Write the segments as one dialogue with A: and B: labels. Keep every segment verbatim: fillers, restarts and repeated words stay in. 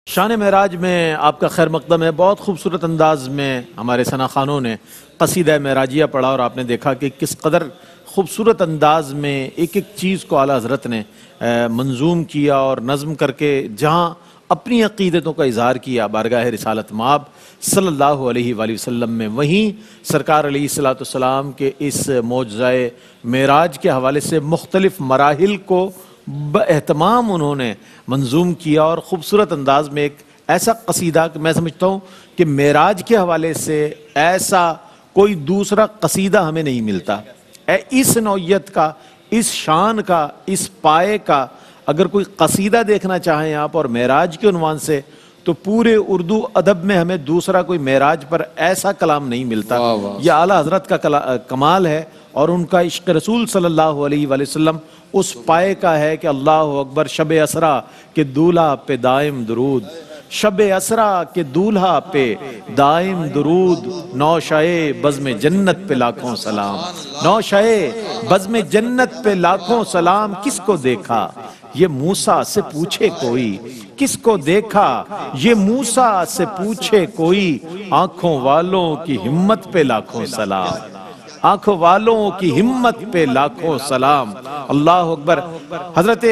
A: شان معراج میں آپ کا خیر مقدم ہے۔ بہت خوبصورت انداز میں ہمارے ثنا خانوں نے قصیدہ معراجیہ پڑھا اور آپ نے دیکھا کہ کس قدر خوبصورت انداز میں ایک ایک چیز کو اعلیٰ حضرت نے منظوم کیا اور نظم کر کے جہاں اپنی عقیدتوں کا اظہار کیا بارگاہ رسالت مآب صلی اللہ علیہ وآلہ وسلم میں، وہیں سرکار علیہ الصلوۃ والسلام کے اس معجزہ معراج کے حوالے سے مختلف مراحل کو باہتمام انہوں نے منظوم کیا اور خوبصورت انداز میں ایک ایسا قصیدہ کہ میں سمجھتا ہوں کہ معراج کے حوالے سے ایسا کوئی دوسرا قصیدہ ہمیں نہیں ملتا۔ اس نوعیت کا، اس شان کا، اس پائے کا اگر کوئی قصیدہ دیکھنا چاہیں آپ اور معراج کے عنوان سے، تو پورے اردو ادب میں ہمیں دوسرا کوئی معراج پر ایسا کلام نہیں ملتا۔ یہ اعلیٰ حضرت کا کمال ہے اور ان کا عشق رسول صلی اللہ علیہ وآلہ وسلم اس پائے کا ہے کہ اللہ اکبر، شب اسرا کے دولہا پہ دائم درود، شب اسرا کے دولہا پہ دائم درود، نوشائے بزم جنت پہ لاکھوں سلام، نوشائے بزم جنت پہ لاکھوں سلام، کس کو دیکھا یہ موسیٰ سے پوچھے کوئی، کس کو دیکھا یہ موسیٰ سے پوچھے کوئی، آنکھوں والوں کی ہمت پہ لاکھوں سلام، آنکھوں والوں کی ہمت پہ لاکھوں سلام، اللہ اکبر۔ حضرت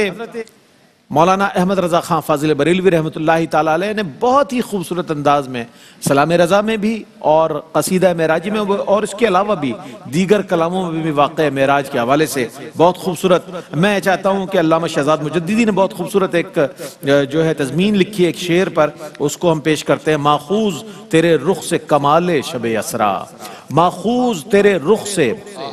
A: مولانا احمد رضا خان فاضل بریلوی رحمۃ اللہ تعالیٰ علیہ نے بہت ہی خوبصورت انداز میں سلام رضا میں بھی اور قصیدہ معراجی میں اور اس کے علاوہ بھی دیگر کلاموں میں بھی واقع معراج کے حوالے سے بہت خوبصورت، میں چاہتا ہوں کہ علامہ شہزاد مجددی نے بہت خوبصورت ایک جو ہے تضمین لکھی ہے ایک شعر پر، اس کو ہم پیش کرتے ہیں۔ ماخوذ تیرے رخ سے کمال شب اسرا، ماخوذ تیرے رخ سے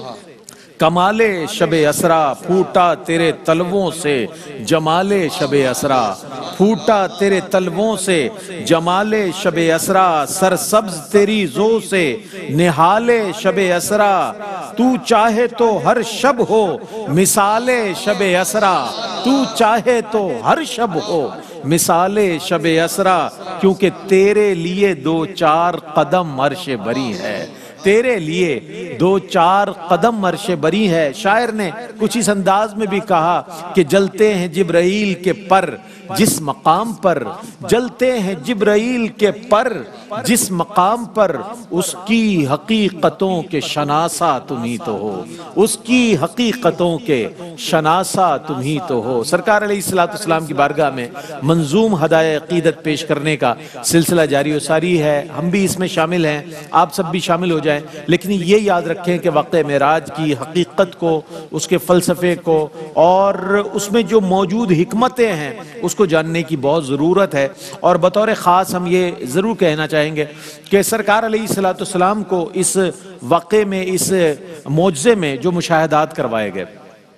A: کمال شب اسرا، پھوٹا تیرے تلووں سے جمال شب اسرا، پھوٹا تیرے تلووں سے جمال شب اسرا، سرسبز تیری زو سے نہال شب اسرا، تو چاہے تو ہر شب ہو مثال شب اسرا، تو چاہے تو ہر شب ہو مثال شب اسرا، کیونکہ تیرے لیے دو چار قدم عرش بری ہے، تیرے لیے دو چار قدم عرش بری ہے۔ شاعر نے کچھ اس انداز میں بھی کہا کہ جلتے ہیں جبرائیل کے پر جس مقام پر، جلتے ہیں جبرائیل کے پر جس مقام پر، اس کی حقیقتوں کے شناسا تم ہی تو ہو، اس کی حقیقتوں کے شناسا تم ہی تو ہو۔ سرکار علیہ الصلوۃ والسلام کی بارگاہ میں منظوم ہدایہ عقیدت پیش کرنے کا سلسلہ جاری و ساری ہے، ہم بھی اس میں شامل ہیں، آپ سب بھی شامل ہو جائیں، لیکن یہ یاد رکھیں کہ واقع معراج کی حقیقت کو، اس کے فلسفے کو اور اس میں جو موجود حکمتیں ہیں اس کو جاننے کی بہت ضرورت ہے۔ اور بطور خاص ہم یہ ضرور کہنا چاہیں گے کہ سرکار علیہ الصلوۃ والسلام کو اس واقعے میں، اس معجزے میں جو مشاہدات کروائے گئے،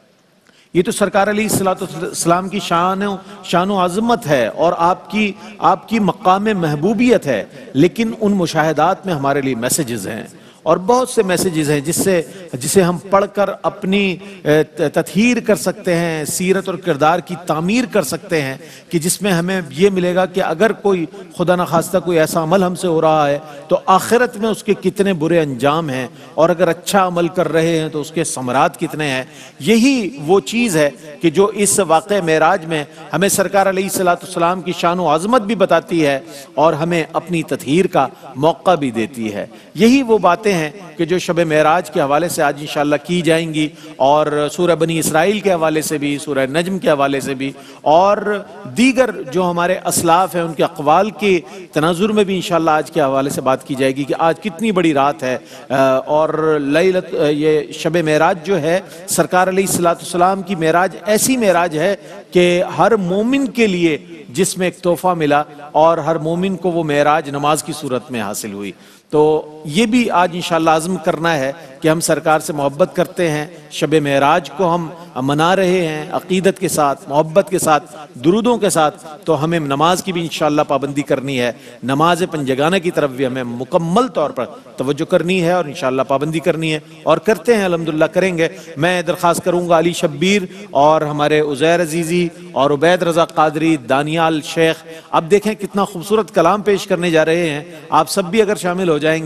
A: یہ تو سرکار علیہ الصلوۃ والسلام کی شان شان و عظمت ہے اور آپ کی آپ کی مقام محبوبیت ہے، لیکن ان مشاہدات میں ہمارے لیے میسیجز ہیں اور بہت سے میسیجز ہیں جس سے جسے ہم پڑھ کر اپنی تطہیر کر سکتے ہیں، سیرت اور کردار کی تعمیر کر سکتے ہیں، کہ جس میں ہمیں یہ ملے گا کہ اگر کوئی خدا نخواستہ کوئی ایسا عمل ہم سے ہو رہا ہے تو آخرت میں اس کے کتنے برے انجام ہیں، اور اگر اچھا عمل کر رہے ہیں تو اس کے ثمرات کتنے ہیں۔ یہی وہ چیز ہے کہ جو اس واقع معراج میں ہمیں سرکار علیہ الصلوۃ والسلام کی شان و عظمت بھی بتاتی ہے اور ہمیں اپنی تطہیر کا موقع بھی دیتی ہے۔ یہی وہ باتیں ہیں کہ جو شب معراج کے حوالے سے آج انشاءاللہ کی جائیں گی، اور سورہ بنی اسرائیل کے حوالے سے بھی، سورہ نجم کے حوالے سے بھی، اور دیگر جو ہمارے اسلاف ہیں ان کے اقوال کے تناظر میں بھی انشاءاللہ آج کے حوالے سے بات کی جائے گی کہ آج کتنی بڑی رات ہے، اور لیلت یہ شب معراج جو ہے سرکار علیہ الصلوۃ والسلام کی معراج ایسی معراج ہے کہ ہر مومن کے لیے جس میں ایک تحفہ ملا، اور ہر مومن کو وہ معراج نماز کی صورت میں حاصل ہوئی۔ تو یہ بھی آج انشاءاللہ عزم کرنا ہے کہ ہم سرکار سے محبت کرتے ہیں، شب معراج کو ہم منا رہے ہیں عقیدت کے ساتھ، محبت کے ساتھ، درودوں کے ساتھ، تو ہمیں نماز کی بھی انشاءاللہ پابندی کرنی ہے، نماز پنجگانہ کی طرف بھی ہمیں مکمل طور پر توجہ کرنی ہے اور انشاءاللہ پابندی کرنی ہے، اور کرتے ہیں، الحمدللہ کریں گے۔ میں درخواست کروں گا علی شبیر اور ہمارے عزیر عزیزی اور عبید رضا قادری، دانیال شیخ، اب دیکھیں کتنا خوبصورت کلام پیش کرنے جا رہے ہیں، آپ سب بھی اگر شامل ہو جائیں گے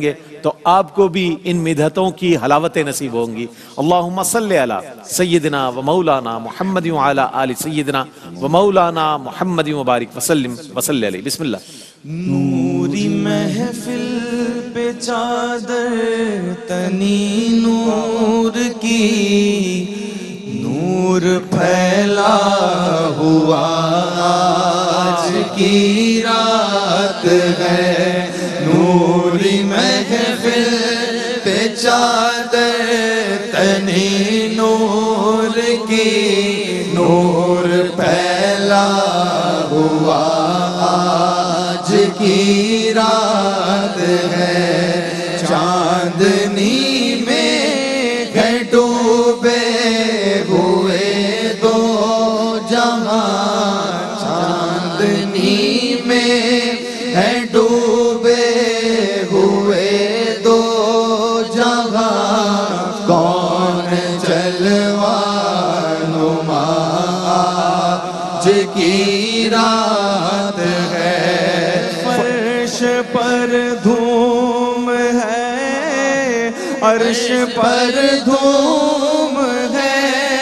A: تو آپ کو بھی ان مدحتوں کی حلاوتیں نصیب ہوں گی۔ اللہم صلی علی سیدنا و مولانا محمد وعلی آل سیدنا و مولانا محمد مبارک وسلم وصلی علیہ۔ بسم اللہ۔
B: نوری محفل پہ چادر تنی نور کی، نور پھیلا ہوا آج کی رات ہے، نوری محفل پہ چادر تنی نور کی، نور پھیلا ہوا آج کی رات ہے، چاندنی میں ہے ڈوبے ہوئے دو جہاں، چاندنی میں ہے ڈوبے ہوئے دو جہاں، کون جلوہ نما آج کی رات ہے، فرش پر دھوم ہے، عرش پر دھوم ہے،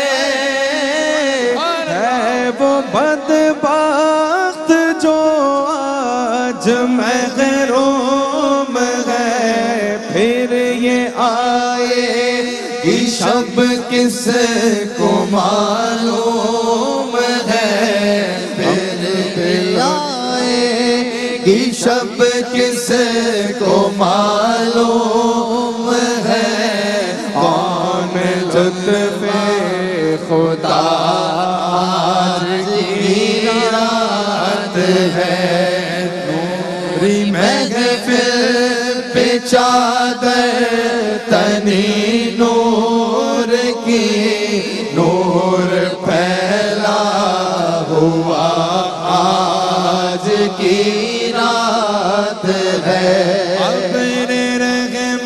B: ہے وہ بدبخت جو آج محروم ہے، پھر یہ آئے گی شب کس کو معلوم ہے، پھر آئے گی شب کس کو معلوم ہے، کون لطف خدا آج کی رات ہے، نوری محفل پہ چادر تنی نور کی، نور پھیلا ہوا آج کی رات ہے، ابر رحمت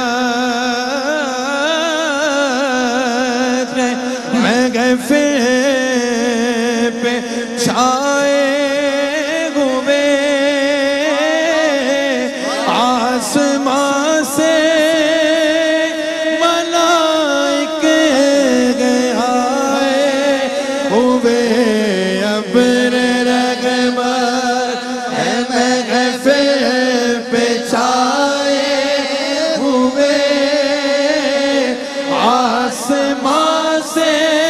B: محفل پہ چھائے ہوئے، آسمان سے ملائکے آئے ہوئے، ابر رحمت محفل پہ چھائے ہوئے، آسمان سے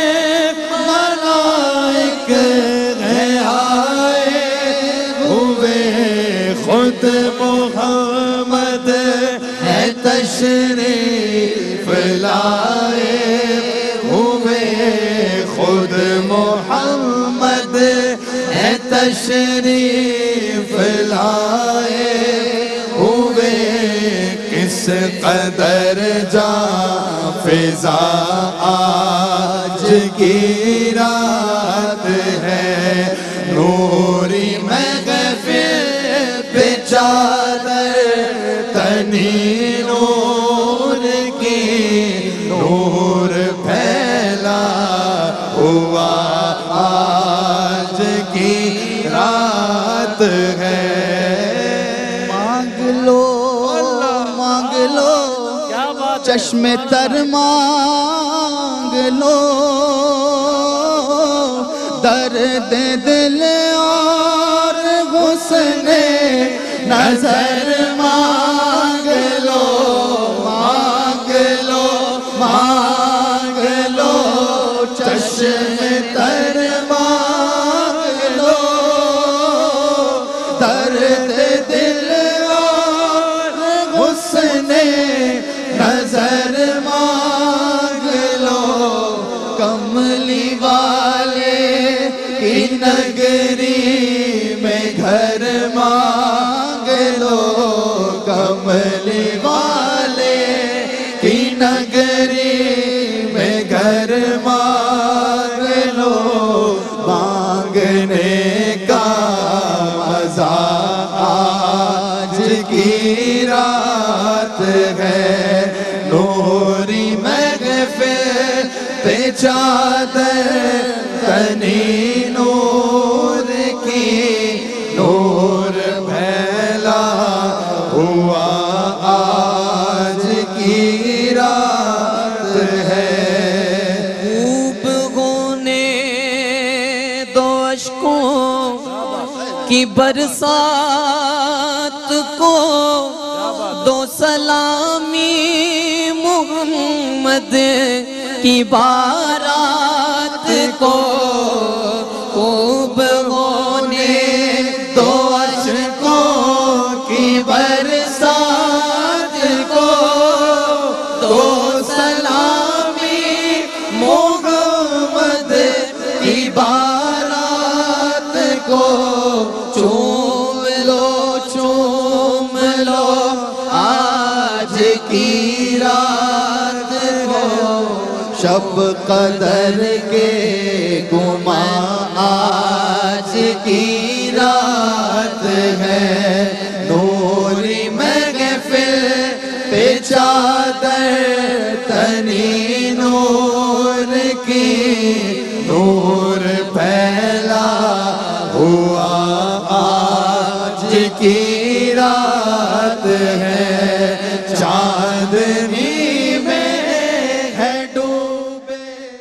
B: ملائکے آئے ہوئے، خود محمد ہے تشریف لائے ہوئے، خود محمد ہے تشریف لائے ہوئے، کس قدر جاں فضا آج کی رات ہے، نوری محفل پہ چادر تنی نور کی، نور پھیلا ہوا آج کی رات ہے، مانگ لو مانگ لو چشم تر مانگ لو، درد دل اور حسن نظر مانگ لو، مانگ لو مانگ لو چشم تر مانگ لو، درد دل اور حسن نظر مانگ لو، کملی والے کی نگری میں گھر مانگ لو، کملی والے کی نگری میں گھر مانگ لو، مانگنے کا مزہ آج کی رات ہے، نوری محفل پہ چادر تنی نور کی، نور پھیلا ہوا
C: برسات کو دو سلامی محمد کی بارات کو خوب ہونے
B: دو اشکوں کی برسات کو دو سلامی محمد کی بارات کو چوم لو چوم لو آج کی رات کو شب قدر کے گما آج کی رات ہے نوری محفل پہ چادر تنی نور کی نور پھیلا ہوا آج کی رات ہے چاند